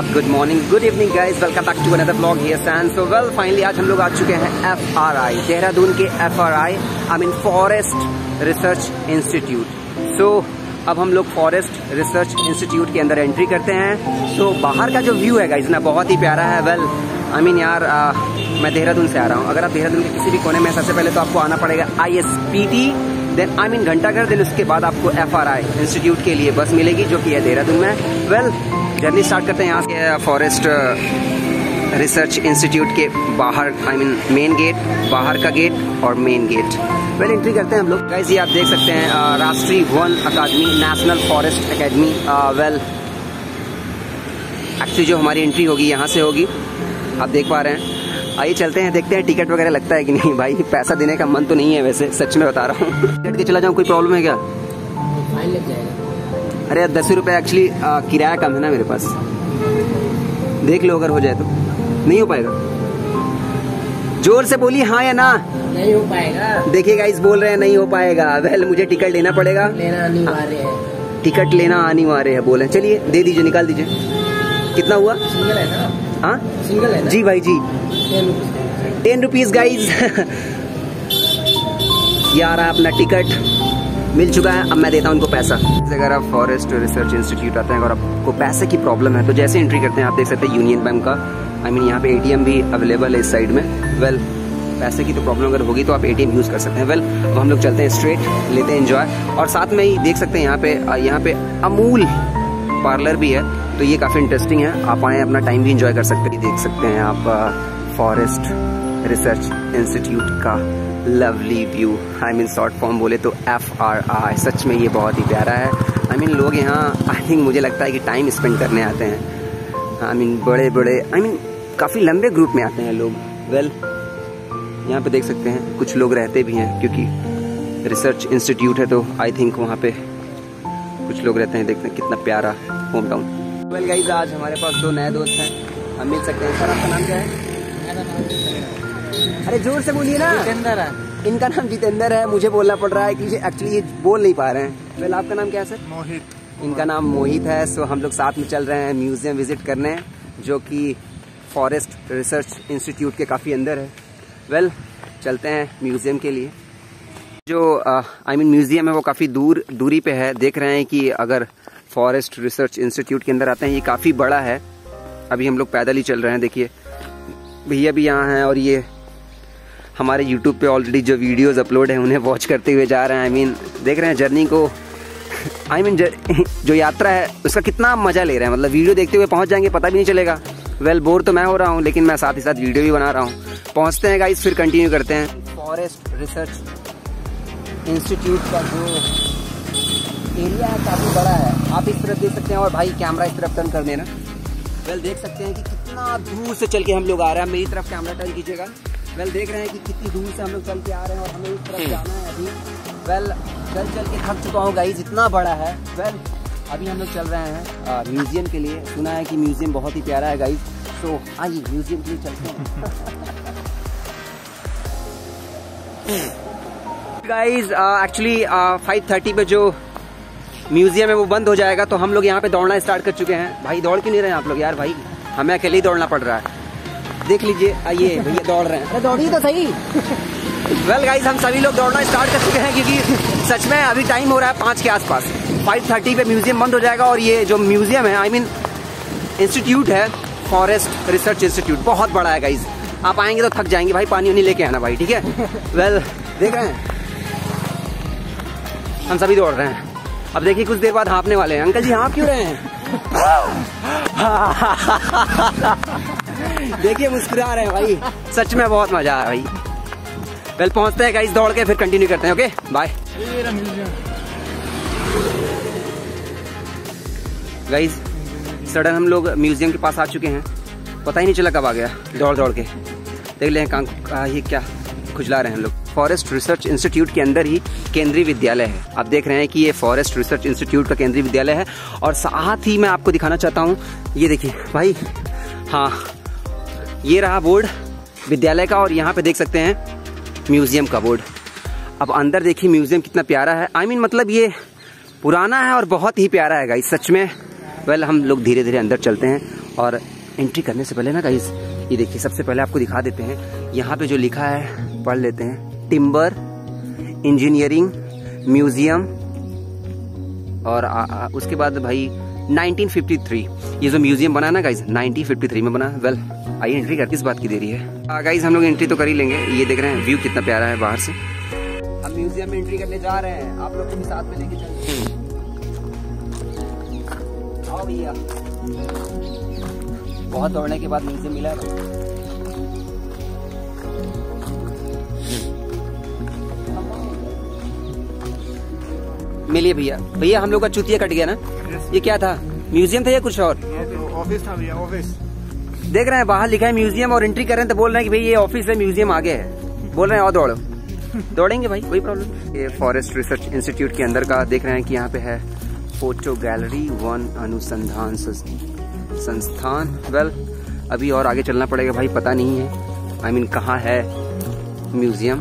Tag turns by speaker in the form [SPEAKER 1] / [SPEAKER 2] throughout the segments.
[SPEAKER 1] WhatsApp, good morning, good evening guys, welcome back to another blog here सैन। So well finally आज हम लोग आ चुके हैं FRI, देहरादून के FRI, I mean forest research institute. So अब हम लोग फॉरेस्ट रिसर्च इंस्टीट्यूट के अंदर एंट्री करते हैं। सो बाहर का जो व्यू है गाइस ना बहुत ही प्यारा है। वेल आई मीन यार मैं देहरादून से आ रहा हूँ। अगर आप देहरादून के किसी भी कोने में, सबसे पहले तो आपको आना पड़ेगा ISPT, then I mean Ghantaghar, then उसके बाद आपको FRI इंस्टीट्यूट के लिए बस मिलेगी जो कि है देहरादून में। वेल जर्नी स्टार्ट करते हैं यहाँ से फॉरेस्ट रिसर्च इंस्टीट्यूट के बाहर, आई मीन मेन गेट, बाहर का गेट और मेन गेट। वेल एंट्री करते हैं हम लोग। गाइस ये आप देख सकते हैं राष्ट्रीय वन अकादमी, national forest academy. Well actually जो हमारी एंट्री होगी यहाँ से होगी, आप देख पा रहे हैं। आइए चलते हैं, देखते हैं टिकट वगैरह लगता है कि नहीं। भाई पैसा देने का मन तो नहीं है वैसे, सच में बता रहा हूँ। टिकट के चला जाऊँ, कोई प्रॉब्लम है क्या?
[SPEAKER 2] फाइन लग जाएगा।
[SPEAKER 1] अरे 10 रुपये एक्चुअली किराया कम है ना मेरे पास, देख लो अगर हो जाए तो। नहीं हो पाएगा? जोर से बोलिए हाँ या ना।
[SPEAKER 2] नहीं हो पाएगा। देखिए
[SPEAKER 1] गाइस बोल रहे हैं नहीं हो पाएगा। वेल मुझे टिकट लेना पड़ेगा,
[SPEAKER 2] लेना अनिवार्य है।
[SPEAKER 1] टिकट लेना अनिवार्य है बोले। चलिए दे दीजिए, निकाल दीजिए। कितना हुआ?
[SPEAKER 2] सिंगल है ना?
[SPEAKER 1] हाँ
[SPEAKER 2] सिंगल है ना?
[SPEAKER 1] जी भाई जी, 10 रुपीज गाइज। ये आ रहा है अपना टिकट, मिल चुका है। अब मैं देता हूँ उनको पैसा। अगर आप फॉरेस्ट रिसर्च इंस्टीट्यूट आते हैं और आपको पैसे की प्रॉब्लम है तो जैसे एंट्री करते हैं आप देख सकते हैं यूनियन बैंक का, आई मीन यहाँ पे ATM भी अवेलेबल है इस साइड में। वेल पैसे की तो प्रॉब्लम अगर होगी तो आप ATM यूज कर सकते हैं। वेल अब हम लोग चलते हैं स्ट्रेट, लेते हैं एंजॉय। और साथ में ही देख सकते हैं यहाँ पे अमूल पार्लर भी है, तो ये काफी इंटरेस्टिंग है। आप आए अपना टाइम भी एंजॉय कर सकते हैं। देख सकते हैं आप फॉरेस्ट रिसर्च इंस्टीट्यूट का lovely view, I mean short form बोले तो FRI। सच में ये बहुत ही प्यारा है। आई मीन लोग यहाँ आई थिंक मुझे लगता है कि टाइम स्पेंड करने आते हैं। आई मीन बड़े बड़े आई मीन काफ़ी लंबे ग्रुप में आते हैं लोग। वेल यहाँ पे देख सकते हैं कुछ लोग रहते भी हैं क्योंकि रिसर्च इंस्टीट्यूट है तो आई थिंक वहाँ पे कुछ लोग रहते हैं। देखते हैं कितना प्यारा होम टाउन। वेल गाइस आज हमारे पास 2 नए दोस्त हैं, हम मिल सकते हैं। सर आपका नाम क्या है? अरे जोर से बोलिए ना।
[SPEAKER 2] जितेंद्र है।
[SPEAKER 1] इनका नाम जितेंद्र है, मुझे बोलना पड़ रहा है कि एक्चुअली ये बोल नहीं पा रहे हैं। वेल आपका नाम क्या है सर?
[SPEAKER 2] मोहित।
[SPEAKER 1] इनका नाम मोहित है। सो हम लोग साथ में चल रहे हैं म्यूजियम विजिट करने, जो कि फॉरेस्ट रिसर्च इंस्टीट्यूट के काफ़ी अंदर है। वेल चलते हैं म्यूजियम के लिए। जो आई मीन म्यूजियम है वो काफ़ी दूरी पे है। देख रहे हैं कि अगर फॉरेस्ट रिसर्च इंस्टीट्यूट के अंदर आते हैं, ये काफ़ी बड़ा है। अभी हम लोग पैदल ही चल रहे हैं। देखिए भैया भी यहाँ हैं और ये हमारे YouTube पे ऑलरेडी जो वीडियोस अपलोड हैं उन्हें वॉच करते हुए जा रहे हैं। आई मीन देख रहे हैं जर्नी को, आई मीन जो यात्रा है उसका कितना मजा ले रहे हैं। मतलब वीडियो देखते हुए पहुँच जाएंगे, पता भी नहीं चलेगा। वेल बोर तो मैं हो रहा हूँ, लेकिन मैं साथ ही साथ वीडियो भी बना रहा हूँ। पहुँचते हैं गाइस, फिर कंटिन्यू करते हैं। फॉरेस्ट रिसर्च इंस्टीट्यूट का जो एरिया है काफ़ी बड़ा है, आप इस तरफ देख सकते हैं। और भाई कैमरा इस तरफ टर्न कर देना। वेल देख सकते हैं कि कितना दूर से चल के हम लोग आ रहे हैं। मेरी तरफ कैमरा टर्न कीजिएगा। वेल देख रहे हैं कि कितनी दूर से हम लोग चल के आ रहे हैं और हमें इस तरफ जाना है अभी। वेल चल के थक चुका हूँ गाइस, इतना बड़ा है। वेल अभी हम लोग चल रहे हैं म्यूजियम के लिए। सुना है कि म्यूजियम बहुत ही प्यारा है गाइस, तो आइए म्यूजियम के लिए चलते हैं। गाइस एक्चुअली 5:30 पे जो म्यूजियम है वो बंद हो जाएगा, तो हम लोग यहाँ पे दौड़ना स्टार्ट कर चुके हैं। भाई दौड़ क्यों नहीं रहे हैं आप लोग यार? भाई हमें अकेले ही दौड़ना पड़ रहा है, देख लीजिए। आइए भैया दौड़ रहे हैं। अरे दौड़िए तो सही। वेल गाइस हम सभी लोग दौड़ना स्टार्ट कर चुके हैं क्योंकि सच में अभी टाइम हो रहा है 5 के आसपास। 5:30 पे म्यूजियम बंद हो जाएगा। और ये जो म्यूजियम है, आई मीन इंस्टीट्यूट है, फॉरेस्ट रिसर्च इंस्टीट्यूट, बहुत बड़ा है गाइस। आप आएंगे तो थक जाएंगे। भाई पानी वानी लेके आना भाई, ठीक है? वेल देख रहे हैं हम सभी दौड़ रहे हैं। अब देखिए कुछ देर बाद हाँफने वाले हैं। अंकल जी हाँफ क्यों रहे हैं? देखिए मुस्कुरा रहे हैं भाई, सच में बहुत मजा आया भाई। वेल पहुंचते हैं गाइस दौड़ के, फिर कंटिन्यू करते हैं। Okay bye guys. सडन हम लोग म्यूजियम के पास आ चुके हैं, पता ही नहीं चला कब आ गया दौड़ के। देख लें ये क्या खुजला रहे हैं हम लोग। फॉरेस्ट रिसर्च इंस्टीट्यूट के अंदर ही केंद्रीय विद्यालय है। आप देख रहे हैं कि ये फॉरेस्ट रिसर्च इंस्टीट्यूट का केंद्रीय विद्यालय है। और साथ ही मैं आपको दिखाना चाहता हूँ, ये देखिए भाई, हाँ ये रहा बोर्ड विद्यालय का, और यहाँ पे देख सकते हैं म्यूजियम का बोर्ड। अब अंदर देखिए म्यूजियम कितना प्यारा है। आई मीन मतलब ये पुराना है और बहुत ही प्यारा है गाइस, सच में। वेल हम लोग धीरे धीरे अंदर चलते हैं और एंट्री करने से पहले ना गाइस, ये देखिए, सबसे पहले आपको दिखा देते हैं यहाँ पे जो लिखा है, पढ़ लेते हैं। टिम्बर इंजीनियरिंग म्यूजियम, और उसके बाद भाई 1953, ये जो म्यूजियम बना ना गाइस 1953 में बना। वेल आइए एंट्री कर, किस बात की देरी है गाइस, हम लोग एंट्री तो कर ही लेंगे। ये देख रहे हैं व्यू कितना प्यारा है बाहर से। हम म्यूजियम में एंट्री करने जा रहे हैं, आप लोग को भी साथ में लेके चलते हैं। आओ भैया, बहुत दौड़ने के बाद म्यूजियम मिला है। मिलिए भैया। भैया हम लोग का चुतिया कट गया ना, ये क्या था, म्यूजियम था या कुछ और?
[SPEAKER 3] ऑफिस था भैया, ऑफिस।
[SPEAKER 1] देख रहे हैं बाहर लिखा है म्यूजियम और एंट्री कर रहे हैं तो बोल रहे हैं कि भाई ये ऑफिस है, म्यूजियम आगे है। बोल रहे हैं और दौड़ो। दौड़ेंगे भाई, कोई प्रॉब्लम। ये फॉरेस्ट रिसर्च इंस्टीट्यूट के अंदर का देख रहे हैं कि यहाँ पे है फोटो गैलरी, वन अनुसंधान संस्थान। वेल अभी और आगे चलना पड़ेगा भाई, पता नहीं है आई मीन कहाँ है म्यूजियम।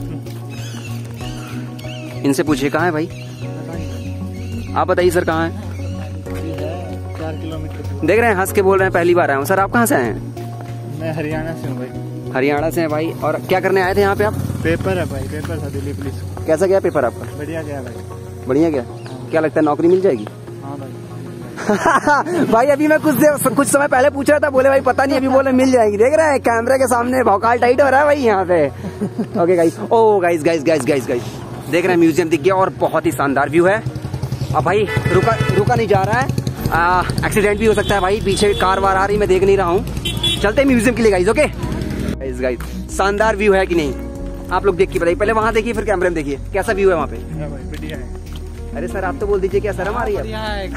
[SPEAKER 1] इनसे पूछिए कहाँ है भाई, आप बताइए सर कहाँ है?
[SPEAKER 3] 4 किलोमीटर।
[SPEAKER 1] देख रहे हैं हंस के बोल रहे हैं पहली बार आए हूँ। सर आप कहाँ से आए हैं?
[SPEAKER 3] मैं हरियाणा से हूँ भाई।
[SPEAKER 1] हरियाणा से हैं भाई, और क्या करने आए थे यहाँ पे आप?
[SPEAKER 3] पेपर है भाई, पेपर था दिल्ली पुलिस।
[SPEAKER 1] कैसा गया पेपर आपका?
[SPEAKER 3] बढ़िया गया भाई।
[SPEAKER 1] बढ़िया गया। क्या लगता है नौकरी मिल जाएगी?
[SPEAKER 3] हाँ भाई।
[SPEAKER 1] भाई अभी मैं कुछ समय पहले पूछ रहा था, बोले भाई पता नहीं, अभी बोले मिल जाएगी। देख रहे हैं कैमरे के सामने भौकाल टाइट हो रहा है भाई यहाँ पे। Okay guys, oh guys guys guys guys guys देख रहे हैं म्यूजियम दिख गया और बहुत ही शानदार व्यू है। अब भाई रुका नहीं जा रहा है, एक्सीडेंट भी हो सकता है भाई, पीछे कार वार आ रही, मैं देख नहीं रहा हूँ। चलते हैं म्यूजियम के लिए गाइस। ओके गाइस, गाइस शानदार व्यू है कि नहीं, आप लोग देख के बताइए। पहले वहाँ देखिए फिर कैमरे में देखिए कैसा व्यू है वहाँ पे।
[SPEAKER 3] बढ़िया है।
[SPEAKER 1] अरे सर आप तो बोल दीजिए, क्या शर्म आ रही है?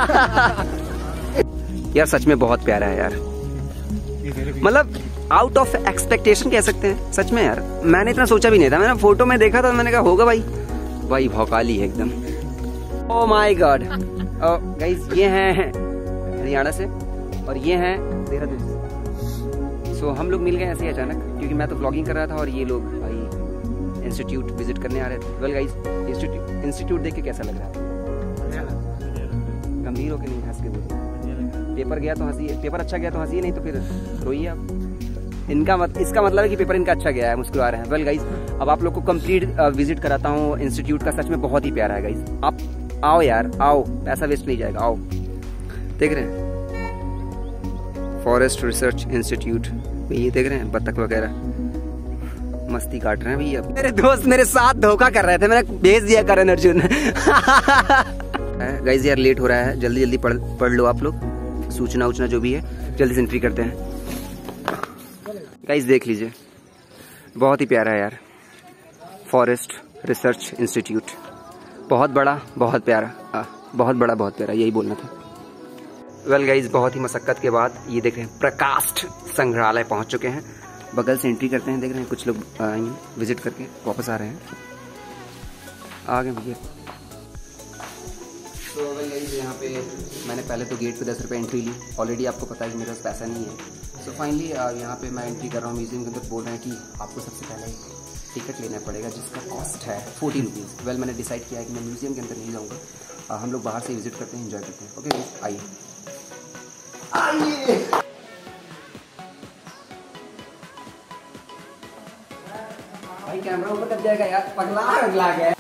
[SPEAKER 1] यार सच में बहुत प्यारा है यार, मतलब आउट ऑफ एक्सपेक्टेशन कह सकते हैं सच में यार। मैंने इतना सोचा भी नहीं था, मैंने फोटो में देखा था, मैंने कहा होगा भाई भौकाली है एकदम। Oh my God. गाइस ये हैं हरियाणा से और ये हैं देहरादून से। सो हम लोग मिल गए ऐसे ही अचानक, क्योंकि मैं तो व्लॉगिंग कर रहा था और ये लोग भाई इंस्टीट्यूट विजिट करने आ रहे थे। वेल गाइस इंस्टीट्यूट देख के कैसा लग रहा है? गंभीर होकर नहीं, हंस के बोलिए। पेपर गया तो हंसी, पेपर अच्छा गया तो हंसी, नहीं तो फिर रोइए आप। इसका मतलब है कि पेपर इनका अच्छा गया है, मुस्कुरा रहे हैं। वेल गाइस अब आप लोग को कंप्लीट विजिट कराता हूँ इंस्टीट्यूट का। सच में बहुत ही प्यारा है गाइस, आप आओ यार आओ, पैसा वेस्ट नहीं जाएगा, आओ। देख रहे हैं फॉरेस्ट रिसर्च इंस्टीट्यूट, ये देख रहे हैं बत्तख वगैरह मस्ती काट रहे हैं भैया। मेरे दोस्त मेरे साथ धोखा कर रहे थे, मैंने भेज दिया करण अर्जुन। गाइस यार लेट हो रहा है, जल्दी जल्दी पढ़ लो आप लोग, सूचना उचना जो भी है जल्दी से एंट्री करते हैं। गाइस देख लीजिए, बहुत ही प्यारा है यार फॉरेस्ट रिसर्च इंस्टीट्यूट, बहुत बड़ा बहुत प्यारा, बहुत बड़ा बहुत प्यारा, यही बोलना था। वेल गाइस बहुत ही मशक्कत के बाद ये देख रहे हैं प्रकाष्ठ संग्रहालय पहुंच चुके हैं। बगल से एंट्री करते हैं, देख रहे हैं कुछ लोग विजिट करके वापस आ रहे हैं। आ गए भैया। तो गाइस यहाँ पे मैंने पहले तो गेट पे 10 रुपये एंट्री ली, ऑलरेडी आपको पता है कि मेरे पास पैसा नहीं है। सो फाइनली यहाँ पे मैं एंट्री कर रहा हूँ म्यूजियम के अंदर। बोल रहे हैं कि आपको सबसे पहले टिकट लेना पड़ेगा जिसका कॉस्ट है 40 रुपीज़। वेल मैंने डिसाइड किया है कि मैं म्यूजियम के अंदर नहीं जाऊँगा, हम लोग बाहर से विजिट करते हैं, एंजॉय करते हैं। ओके आइए आइए। भाई कैमरा ऊपर कट जाएगा यार, पगला गया।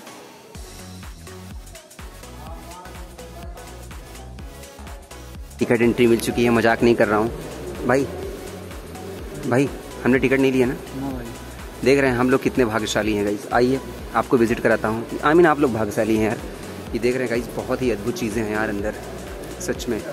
[SPEAKER 1] टिकट एंट्री मिल चुकी है, मजाक नहीं कर रहा हूँ भाई हमने टिकट नहीं लिया ना। देख रहे हैं हम लोग कितने भाग्यशाली हैं गाइस। आइए आपको विजिट कराता हूँ, आई मीन आप लोग भाग्यशाली हैं यार। ये देख रहे हैं गाइस बहुत ही अद्भुत चीज़ें हैं यार अंदर, सच में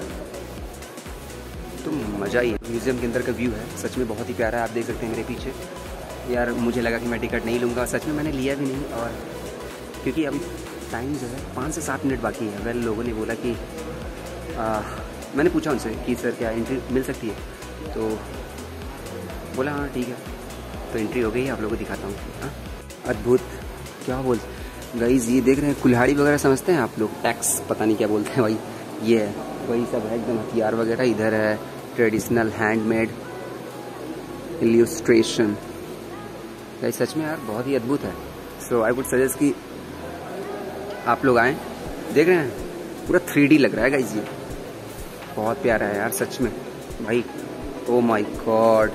[SPEAKER 1] तो मज़ा ही है। म्यूज़ियम के अंदर का व्यू है सच में बहुत ही प्यारा है, आप देख सकते हैं मेरे पीछे। यार मुझे लगा कि मैं टिकट नहीं लूँगा, सच में मैंने लिया भी नहीं, और क्योंकि अभी टाइम जो है 5 से 7 मिनट बाकी है। वेल लोगों ने बोला कि मैंने पूछा उनसे कि सर क्या एंट्री मिल सकती है, तो बोला हाँ ठीक है। तो एंट्री हो गई है, आप लोगों को दिखाता हूँ। हाँ अद्भुत, क्या बोल गाइस ये देख रहे हैं कुल्हाड़ी वगैरह समझते हैं आप लोग, टैक्स पता नहीं क्या बोलते हैं भाई, ये है वही सब है एकदम हथियार वगैरह। इधर है ट्रेडिशनल हैंडमेड इल्यूस्ट्रेशन। गाइस सच में यार बहुत ही अद्भुत है। सो आई वुड सजेस्ट कि आप लोग आएँ। देख रहे हैं पूरा 3D लग रहा है गाइस, ये बहुत प्यारा है यार सच में। भाई ओ माय गॉड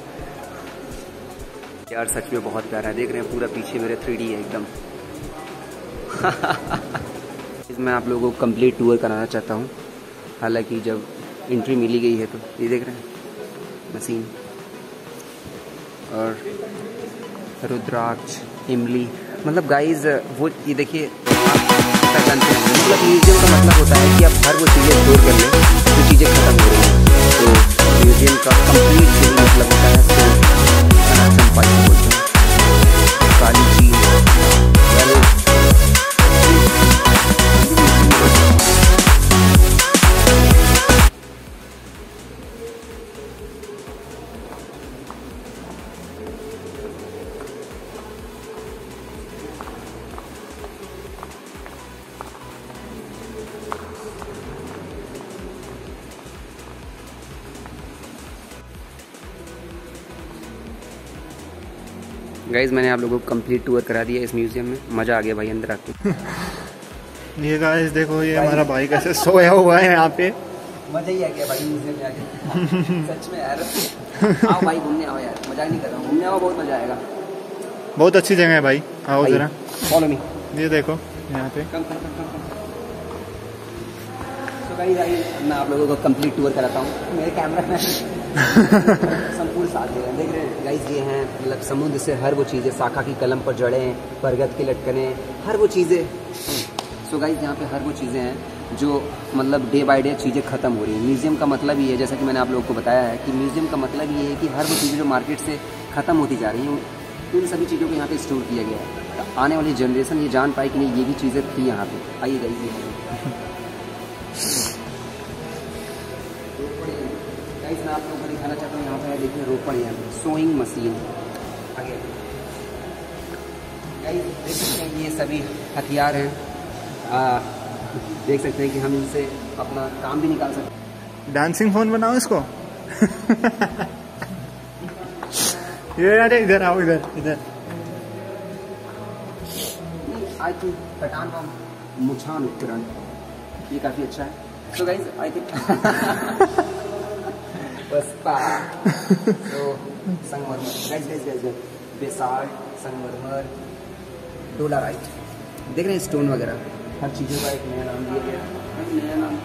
[SPEAKER 1] यार, सच में बहुत प्यारा है। देख रहे हैं पूरा पीछे मेरे 3D है एकदम। इसमें आप लोगों को कंप्लीट टूर कराना चाहता हूँ, हालांकि जब एंट्री मिली गई है तो ये देख रहे हैं मशीन और रुद्राक्ष, इमली, मतलब गाइज वो ये देखिए पहचानते हैं। मतलब म्यूजियम का मतलब होता है कि आप हर वो चीज़ें स्टोर कर लें जो चीज़ें खत्म हो रही हैं। तो म्यूजियम का कंप्लीट मतलब होता है संपादित बोलते हैं काली चीज। गाइज मैंने आप लोगों को कंप्लीट टूर करा दिया इस म्यूजियम में। मज़ा आ गया भाई अंदर आके।
[SPEAKER 3] ये गाइस देखो, ये हमारा भाई कैसे सोया हुआ है यहाँ पे।
[SPEAKER 1] मज़ा ही आ गया भाई म्यूजियम में आके। सच में यार, आओ भाई घूमने आओ यार, मजाक नहीं कर रहा हूँ, घूमने आओ, बहुत मज़ा आएगा।
[SPEAKER 3] बहुत अच्छी जगह है भाई, आओ जरा
[SPEAKER 1] फॉलो मी।
[SPEAKER 3] ये देखो यहाँ पे
[SPEAKER 1] तो गाइस मैं आप लोगों को कंप्लीट टूर कराता हूँ। मेरे कैमरा में संपूर्ण साथ दे रहे हैं। देख रहे हैं गाइस, ये हैं मतलब समुद्र से हर वो चीज़ें, शाखा की कलम पर जड़ें, बरगद के लटकने, हर वो चीज़ें। सो गाइस यहाँ पे हर वो चीज़ें हैं जो मतलब डे बाय डे चीज़ें ख़त्म हो रही हैं। म्यूज़ियम का मतलब ये है, जैसा कि मैंने आप लोगों को बताया है कि म्यूज़ियम का मतलब ये है कि हर वो चीज़ें जो मार्केट से ख़त्म होती जा रही हैं, उन सभी चीज़ों को यहाँ पे स्टोर किया गया है। तो आने वाली जनरेशन ये जान पाए कि नहीं ये भी चीज़ें थी यहाँ पे। आइए गाइस मैं आप लोगों को दिखाना चाहता हूँ, यहाँ पर देखिए रोपड़, यहाँ पे सोइंग मशीन। आगे गाइस देख सकते हैं ये सभी हथियार हैं। देख सकते हैं कि हम इनसे अपना काम भी निकाल सकते हैं।
[SPEAKER 3] डांसिंग फोन बनाओ इसको। ये अरे इधर आओ, इधर इधर।
[SPEAKER 1] आई थिंक पठान का मुछान उपकरण ये काफ़ी अच्छा है। तो गाइस आई थिंक बसपा तो संगमरमर, गाइस बेसाल्ट, संगमरमर, डोलाराइट, देख रहे हैं स्टोन वगैरह, हर चीज़ों का एक नया नाम दिया गया, नया नाम।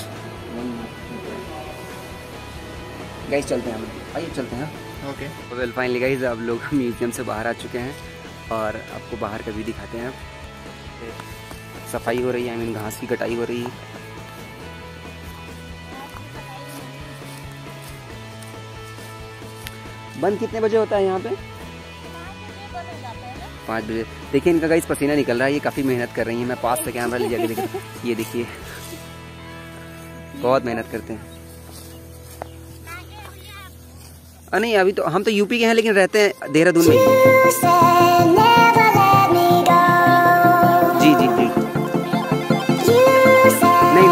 [SPEAKER 1] गाइस चलते हैं हम, आइए चलते हैं।
[SPEAKER 3] ओके
[SPEAKER 1] वेल फाइनली गाइस आप लोग म्यूजियम से बाहर आ चुके हैं और आपको बाहर का व्यू दिखाते हैं। सफाई हो रही है, आई मीन घास की कटाई हो रही है। बंद कितने बजे होता है यहाँ पे? 5 बजे। देखिए इनका गाइस पसीना निकल रहा है, ये काफ़ी मेहनत कर रही है। मैं पास से कैमरा ले जाके देख रहा हूँ, ये देखिए बहुत मेहनत करते हैं। नहीं अभी तो हम तो यूपी के हैं लेकिन रहते हैं देहरादून में। जी जी जी नहीं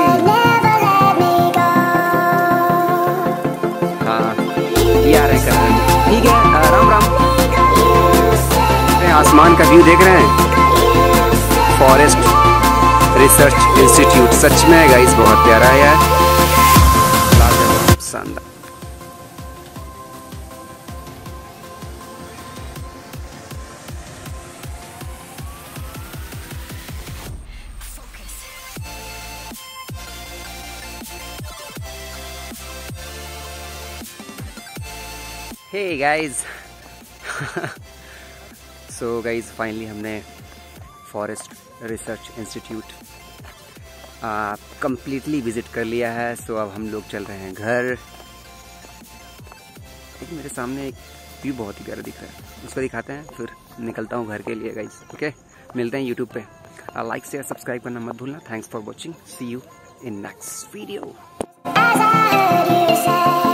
[SPEAKER 1] हाँ ये आ रहे हैं, ठीक है। राम राम। आसमान का व्यू देख रहे हैं, फॉरेस्ट रिसर्च इंस्टीट्यूट। सच में गाइस बहुत प्यारा है यार, शानदार। Hey guys so guys finally हमने forest research institute completely visit कर लिया है। सो अब हम लोग चल रहे हैं घर। लेकिन मेरे सामने एक व्यू बहुत ही प्यारा दिख रहा है, उसको दिखाते हैं फिर निकलता हूँ घर के लिए गाइस। ओके मिलते हैं यूट्यूब पे। लाइक शेयर सब्सक्राइब करना मत भूलना। Thanks for watching, see you in next video.